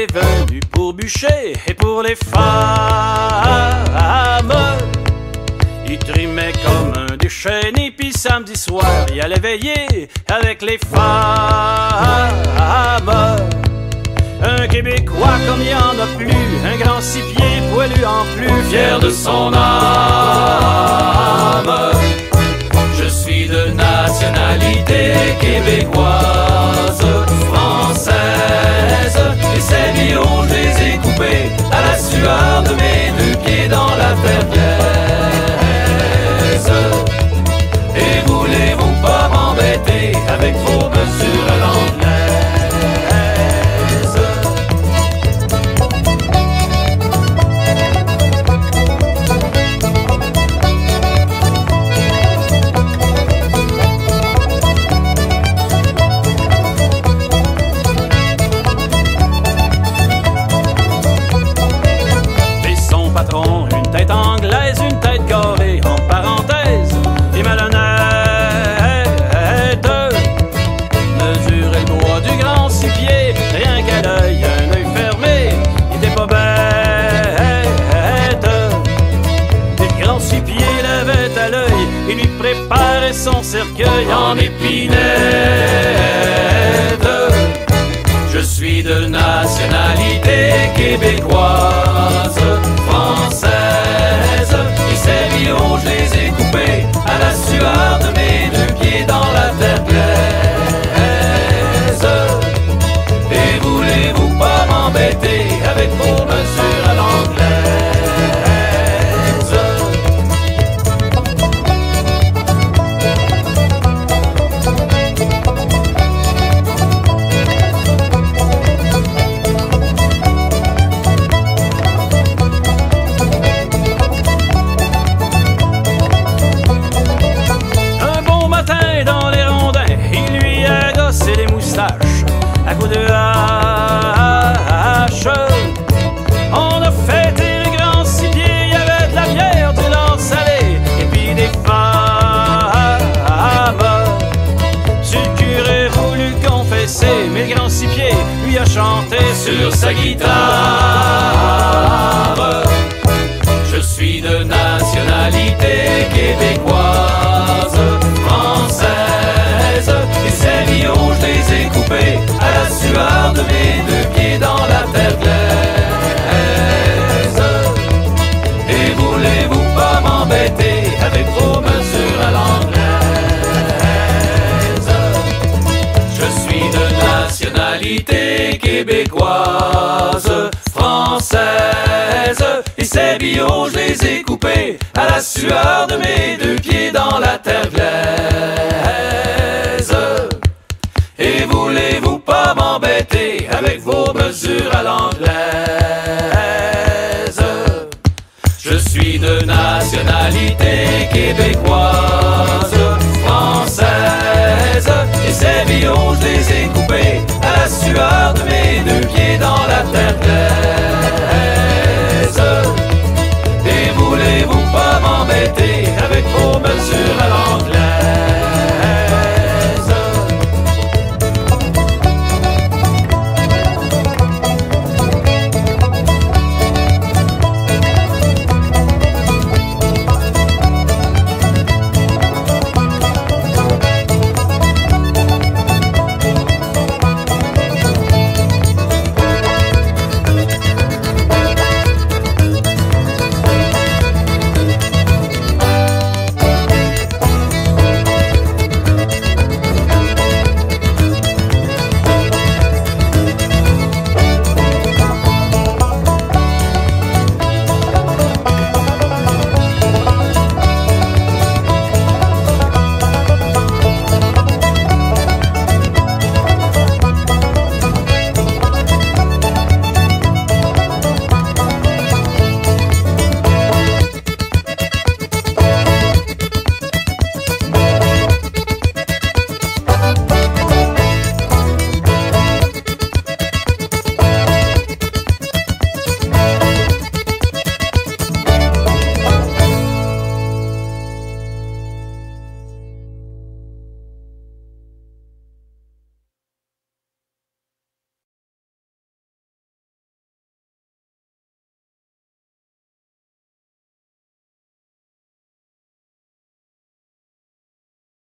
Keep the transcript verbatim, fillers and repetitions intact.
est venu pour bûcher et pour les femmes. Il trimait comme un déchaîné, puis samedi soir, il allait veiller avec les femmes. Un Québécois comme il n'y en a plus, un grand six pieds poilu en plus, fier de son âme. Je suis de nationalité québécoise, française, et ces lions, je les ai coupés à la sueur de mes deux pieds dans la terre glaise. Et voulez-vous pas m'embêter avec vos mesures à l'anglaise? Une tête anglaise, une tête carrée, en parenthèse, et malhonnête. Mesurer le bois du grand six pieds, rien qu'à l'œil, un œil fermé, il était pas bête. Et le grand six pieds l'avait à l'œil, et lui préparait son cercueil en épinette. Je suis de nationalité québécoise, française, et ces lions, je les ai coupés à la sueur de mes deux pieds dans la terre glaise. Et voulez-vous pas m'embêter avec vos mesures à l'anglaise? À coups de hache, on a fêté le grand six pieds. Il y avait de la bière, du lard salé et puis des femmes. Si le curé voulu confesser, mais le grand six pieds lui a chanté sur sa guitare. Je suis de nationalité québécoise, française, et ces lions, je les ai coupés à la sueur de mes deux pieds dans la terre glaise. Et voulez-vous pas m'embêter avec vos mesures à l'anglaise? Je suis de nationalité québécoise, française, et ces lions, je les ai coupés à la sueur de mes deux pieds dans la terre glaise. Et voulez-vous pas m'embêter avec vos mesures à l'anglaise? Je suis de nationalité québécoise, française, et ces lions, je les ai coupés